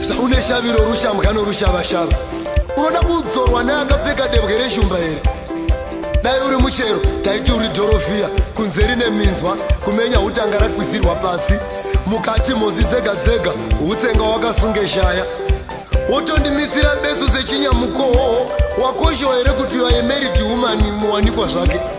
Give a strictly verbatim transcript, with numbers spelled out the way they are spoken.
Saune shaviro rushambwa no rushavashava. Unoda kudzorwa neakapfeka debwe reshumba here. Dai uri muchero taiti uri dhorofia kunze rine minzwa kumenya utanga rakwizirwa pasi mukati modzi dzega dzega utsenga wakasunge shaya wotondimisira besu sechinyamukoho wakosho here kuti you are a married woman muwanikwa zvake.